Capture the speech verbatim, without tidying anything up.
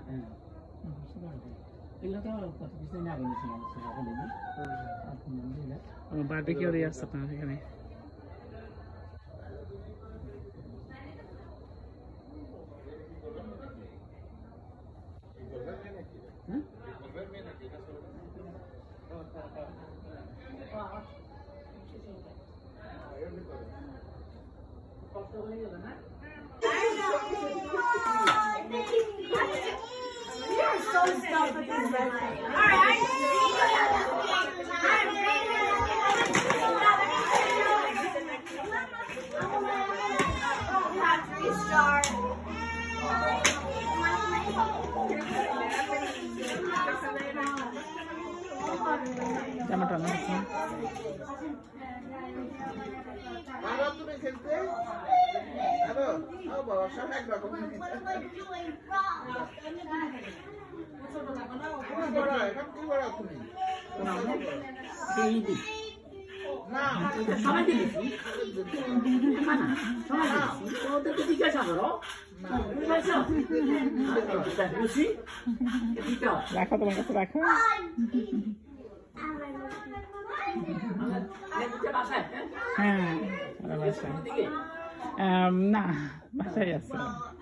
Barbecue দিয়ে আসছে আপনার এখানে। You're so stuck with this red light. All right, restart. জামাটা না আরো তুমি খেলতে আরো আও বাবা সব এক রকম বড় এখন কি বড় তুমি না সবাই দিয়েছি না না সবাই দিয়েছি ওদেরকে জিজ্ঞাসা করো রাখো তোমার কাছে রাখো। হ্যাঁ বাসায় না বাসায় আছে।